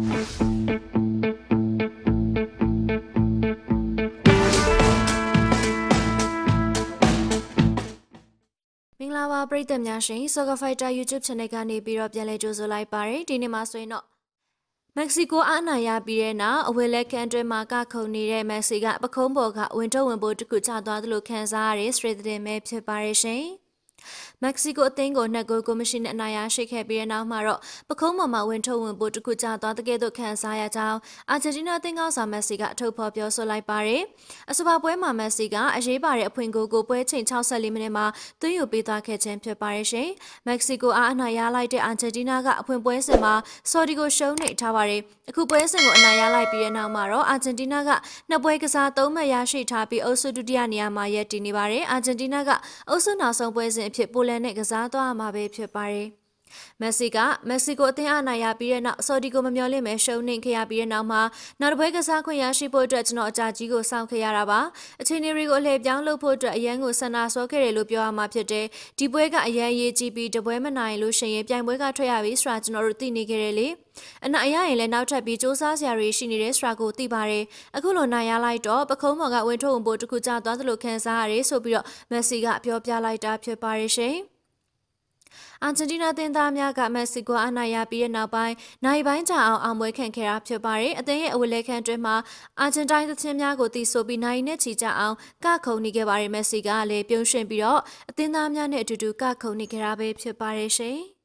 မင်္ဂလာပါပရိသတ်များရှင် Soccer Fighter YouTube Channel ကနေပြီးတော့ပြန်လည်ကြိုဆိုလိုက်ပါတယ်ဒီနေ့မှာဆိုရင်တော့မက္ကဆီကိုအာဏာရပြီးတဲ့နောက်အဝေးလက်ခံအတွင်းမှာကခုန်နေတဲ့မက်ဆီကပခုံးပေါ်ကဝင်ထုတ်ဝင်ဖို့တခုချသွားသလိုခံစားရတဲ့စထရေသတင်းပဲဖြစ်ပါတယ်ရှင်မက္ကဆီကိုအသင်းကိုနှစ်ဂိုးကော်မရှင်နဲ့အနိုင်ရရှိခဲ့ပြီးတဲ့နောက်မှာတော့ပခုံးပေါ်မှာဝင်ထုတ်ဝင်ဖို့တခုချသွားတဲ့ကဲ့သို့ခံစားရကြောင်းအာဂျင်တီးနားအသင်းကောင်းဆောင်မက်ဆီကအထုတ်ဖော်ပြောဆိုလိုက်ပါတယ်အဆိုပါပွဲမှာမက်ဆီကအရေးပါတဲ့အဖွင့်ဂိုးကိုပွဲချိန်64မိနစ်မှာသွင်းယူပေးသွားခဲ့ခြင်းဖြစ်ပါတယ်ရှင်မက္ကဆီကိုအားအနိုင်ရလိုက်တဲ့အာဂျင်တီးနားကအဖွင့်ပွဲစဉ်မှာဆော်ဒီကိုရှုံးနေထားပါတယ်အခုပွဲစဉ်ကိုအနိုင်ရလိုက်ပြီးတဲ့နောက်မှာတော့အာဂျင်တီးနားကနှစ်ပွဲကစား3မှတ်ရရှိထားပြီးအုပ်စုဒုတိယနေရာမှာရပ်တည်နေပါတယ်အာဂျင်တီးနားကအုပ်စုနောက်ဆုံးပွဲစဉ်အဖြစ်ပိုလန်နဲ့ကစားသွားမှာပဲဖြစ်ပါတယ်မက်ဆီကမက္ကဆီကိုအသင်းအနိုင်ရပြီးတဲ့နောက်ဆော်ဒီကိုမမျှော်လင့်မဲရှုံးနိမ့်ခဲ့ရပြီးတဲ့နောက်မှာနောက်တစ်ပွဲကစားခွင့်ရရှိဖို့အတွက်ကျွန်တော်အကြကြီးကိုစောင့်ခဲ့ရတာပါအခြေအနေတွေကိုအလှည့်ပြောင်းလုပ်ဖို့အတွက်အရန်ကိုဆန္ဒဆောခဲ့တယ်လို့ပြောရမှာဖြစ်တယ်ဒီပွဲကအရန်ရေးကြည့်ပြီးတပွဲမနိုင်လို့ရှိရင်ပြိုင်ပွဲကထွက်ရပြီဆိုတာကျွန်တော်တို့သိနေခဲ့တယ်လေအနိုင်ရရင်လည်းနောက်ထပ်ပြီးစူးစမ်းစရာတွေရှိနေတဲ့ဆိုတာကိုသိပါတယ်အခုလိုနိုင်ရလိုက်တော့ပခုံးပေါ်ကဝင်ထုတ်ဝင်ဖို့တခုကျသွားသလိုခံစားရတယ်ဆိုပြီးတော့မက်ဆီကပြောပြလိုက်တာဖြစ်ပါတယ်ရှင်အာဂျင်တီးနားအသင်းသားများကမက္ကဆီကိုအနိုင်ရပြီးတဲ့နောက်ပိုင်းနိုင်ပိုင်းကြာအောင်ပွဲခံခဲ့တာဖြစ်ပါတယ်အသင်းရဲ့အဝေးလက်ခံအတွင်းမှာအာဂျင်တိုင်းသင်းများကိုတီးဆိုပြီးနိုင်နဲ့ချီကြအောင်ကခုန်နေခဲ့ပါတယ်မက်ဆီကလည်းပြုံးရွှင်ပြီးတော့အသင်းသားများနဲ့အတူတူကခုန်နေကြတာပဲဖြစ်ပါတယ်ရှင်